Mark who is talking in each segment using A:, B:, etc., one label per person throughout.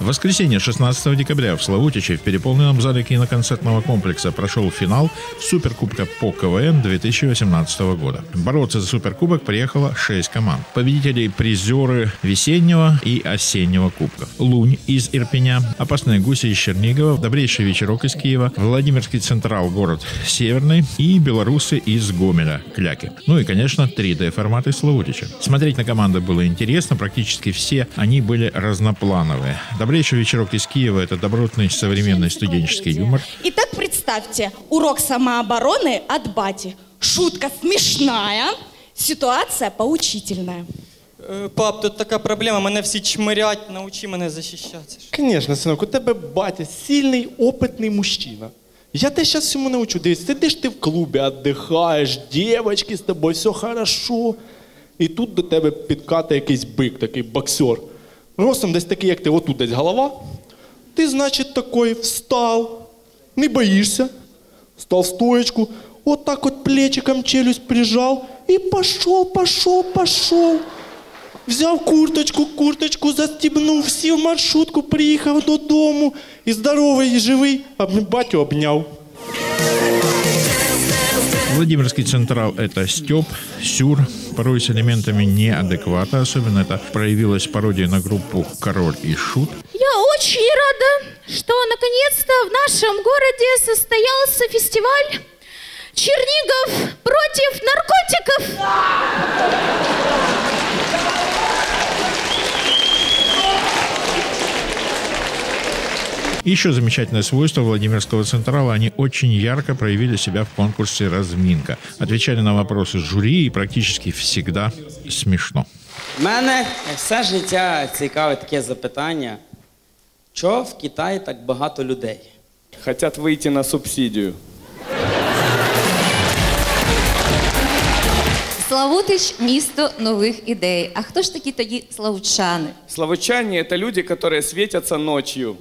A: В воскресенье 16 декабря в Славутиче в переполненном зале киноконцертного комплекса прошел финал Суперкубка по КВН 2018 года. Бороться за Суперкубок приехало 6 команд. Победители – призеры весеннего и осеннего кубков. Лунь из Ирпеня, Опасные гуси из Чернигова, Добрейший вечерок из Киева, Владимирский Централ, город Северный и белорусы из Гомеля, Кляки. Ну и, конечно, 3D-формат из Славутича. Смотреть на команды было интересно, практически все они были разноплановые. Добрейший вечерок из Киева – это добротный современный студенческий юмор.
B: Итак, представьте, урок самообороны от бати. Шутка смешная, ситуация поучительная.
C: Пап, тут така проблема, мене всі чмирять, научи мене захищатися.
D: Конечно, синок, у тебе батя сильний, опитний мужчина. Я тебе зараз всьому научу. Дивись, сидиш ти в клубі, віддихаєш, дівчатки з тобою, все хорошо. І тут до тебе підкатає якийсь бик, такий боксер. Ростом десь такий, як ти, отут десь голова. Ти, значить, такий встав, не боїшся, став в стоечку, вот так вот плечиком челюсть прижал и пошел. Взяв курточку застібнув, сів в маршрутку, приїхав додому і здоровий, і живий, батю обняв.
A: Владимирский Централ – это стёб, сюр, порой с элементами неадеквата. Особенно это проявилась пародия на группу «Король и Шут».
E: Я очень рада, что наконец-то в нашем городе состоялся фестиваль «Чернигов против наркотиков».
A: Еще замечательное свойство Владимирского Централа – они очень ярко проявили себя в конкурсе «Разминка». Отвечали на вопросы жюри и практически всегда смешно.
F: Мене все життя цікавить таке запитання. Чого в Китаї так багато людей?
G: Хотят выйти на субсидию.
H: Славутич – місто нових ідей. А хто ж такі тоді славутчани?
G: Славутчане – это люди, которые светятся ночью.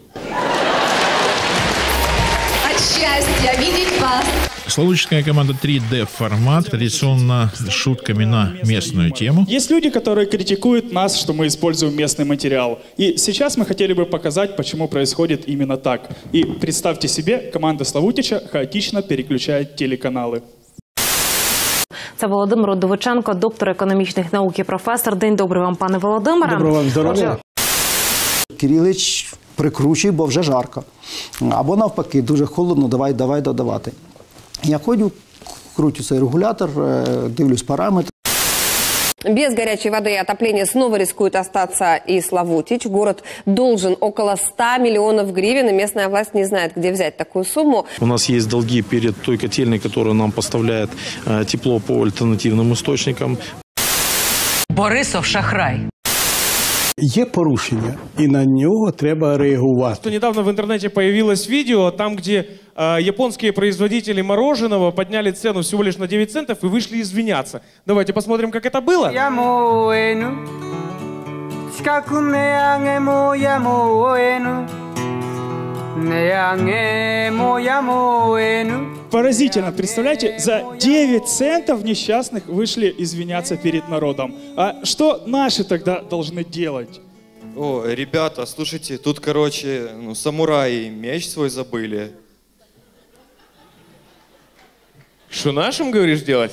H: От счастья видеть вас!
A: Славутичская команда 3D-формат, традиционно с шутками на местную тему.
I: Есть люди, которые критикуют нас, что мы используем местный материал. И сейчас мы хотели бы показать, почему происходит именно так. И представьте себе, команда Славутича хаотично переключает телеканалы.
J: Це Володимир Удовиченко, доктор економічних наук і професор. День добрий вам, пане Володимире.
K: Доброго вам здоров'я. Кирилич прикручує, бо вже жарко. Або навпаки, дуже холодно, давай додавати. Я ходю, крутю цей регулятор, дивлюсь параметри.
L: Без горячей воды и отопления снова рискует остаться и Славутич. Город должен около 100 миллионов гривен, и местная власть не знает, где взять такую сумму.
M: У нас есть долги перед той котельной, которая нам поставляет тепло по альтернативным источникам.
N: Борисов шахрай.
O: Є порушення, і на нього треба реагувати.
P: Недавно в интернете появилось видео, там, где японские производители мороженого подняли цену всего лишь на 9 центов и вышли извиняться. Давайте посмотрим, как это было.
I: Поразительно, представляете, за 9 центов несчастных вышли извиняться перед народом. А что наши тогда должны делать?
C: О, ребята, слушайте, тут, короче, самураи меч свой забыли.
P: Что нашим, говоришь, делать?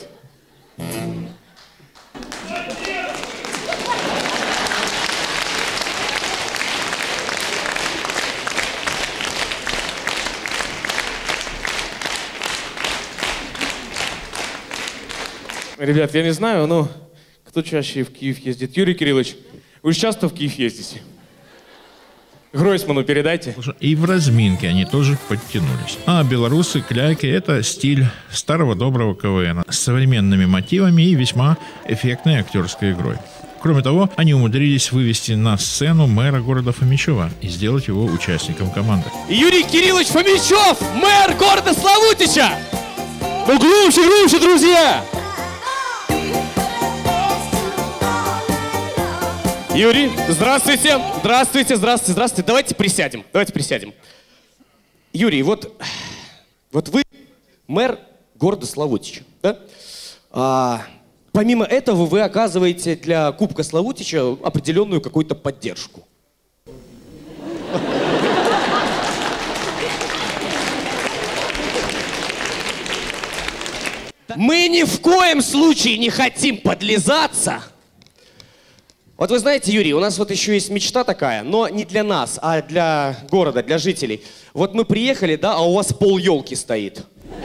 P: Ребят, я не знаю, но кто чаще в Киев ездит? Юрий Кириллович, вы же часто в Киев ездите? Гройсману передайте.
A: И в разминке они тоже подтянулись. А белорусы, кляки – это стиль старого доброго КВН с современными мотивами и весьма эффектной актерской игрой. Кроме того, они умудрились вывести на сцену мэра города Фомичева и сделать его участником команды.
P: Юрий Кириллович Фомичев, мэр города Славутича! Ну глубже, друзья! Юрий, здравствуйте. Здравствуйте. Давайте присядем. Юрий, вот вы мэр города Славутича, да? Помимо этого вы оказываете для Кубка Славутича определенную какую-то поддержку.
Q: Мы ни в коем случае не хотим подлизаться. Вот вы знаете, Юрий, у нас вот еще есть мечта такая, но не для нас, а для города, для жителей. Вот мы приехали, да, а у вас пол елки стоит.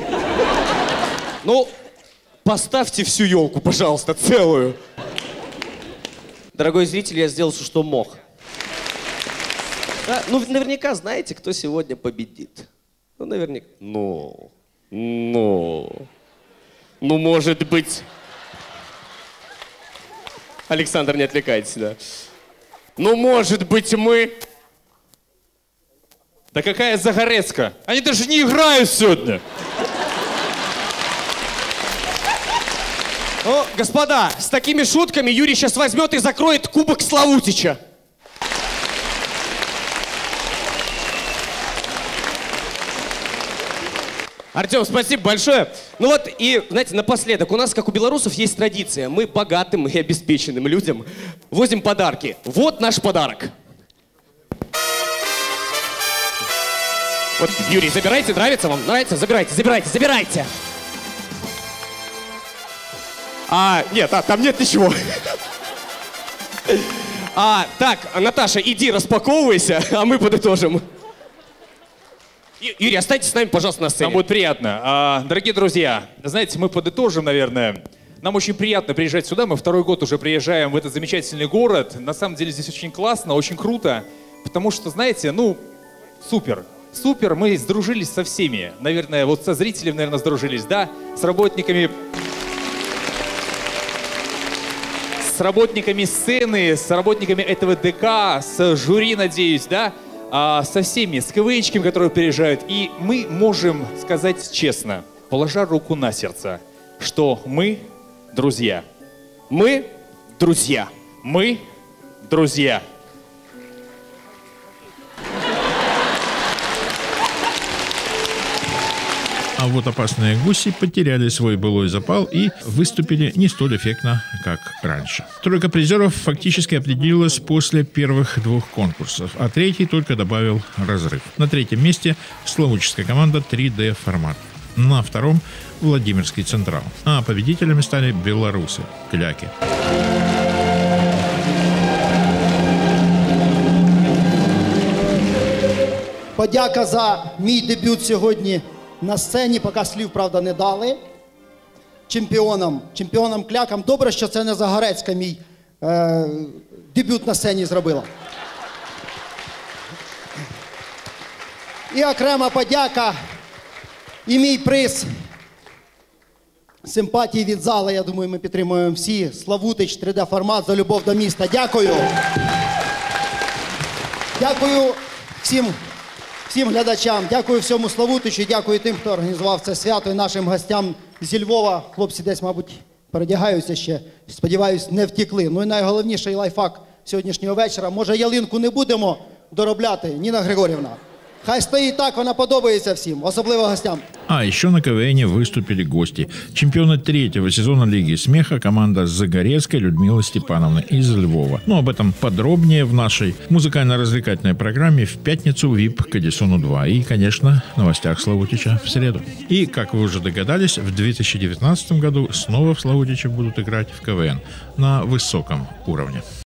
Q: Ну, поставьте всю елку, пожалуйста, целую. Дорогой зритель, я сделал все, что мог. Да, ну, наверняка знаете, кто сегодня победит. Ну, наверняка. Ну, может быть... Александр, не отвлекайтесь, да. Ну, может быть, мы...
R: Да какая Загорецка? Они даже не играют сегодня.
Q: О, господа, с такими шутками Юрий сейчас возьмет и закроет кубок Славутича. Артем, спасибо большое. Ну вот, и, знаете, напоследок, у нас, как у белорусов, есть традиция. Мы богатым и обеспеченным людям возим подарки. Вот наш подарок. Вот, Юрий, забирайте, нравится вам? Нравится? Забирайте, забирайте, забирайте. Нет, там нет ничего. Так, Наташа, иди распаковывайся, а мы подытожим. Юрий, останьтесь с нами, пожалуйста, на сцене.
R: Нам будет приятно. Дорогие друзья, знаете, мы подытожим, наверное. Нам очень приятно приезжать сюда. Мы второй год уже приезжаем в этот замечательный город. На самом деле здесь очень классно, очень круто. Потому что, знаете, ну, супер. Супер, мы сдружились со всеми. Наверное, вот со зрителями, наверное, сдружились, да? С работниками сцены, с работниками этого ДК, с жюри, надеюсь, да? Со всеми, с КВНщиками, которые приезжают. И мы можем сказать честно, положа руку на сердце, что мы друзья.
Q: Мы друзья.
R: Мы друзья.
A: А вот опасные гуси потеряли свой былой запал и выступили не столь эффектно, как раньше. Тройка призеров фактически определилась после первых двух конкурсов, а третий только добавил разрыв. На третьем месте славутическая команда 3D формат. На втором – Владимирский Централ. А победителями стали белорусы – Кляки.
S: Подяка за мій дебют сьогодні на сцені, поки слів, правда, не дали. Чемпіонам Клякам. Добре, що це не Загорецька мій дебют на сцені зробила. І окрема подяка, і мій приз симпатії від зала. Я думаю, ми підтримуємо всі. Славутич, 3D-формат за любов до міста. Дякую. Дякую всім глядачам, дякую всьому Славутичу, дякую тим, хто організував це свято, і нашим гостям зі Львова. Хлопці десь, мабуть, передягаються ще, сподіваюсь, не втекли. Ну і найголовніший лайфхак сьогоднішнього вечора. Може, ялинку не будемо доробляти, Ніна Григорівна? Хай стоїть так, вона подобається всім, особливо гостям.
A: А еще на КВН выступили гости. Чемпионы третьего сезона Лиги смеха команда Загорецкой Людмилы Степановны из Львова. Но об этом подробнее в нашей музыкально-развлекательной программе в пятницу VIP к Эдисону 2. И, конечно, новостях Славутича в среду. И, как вы уже догадались, в 2019 году снова в Славутиче будут играть в КВН на высоком уровне.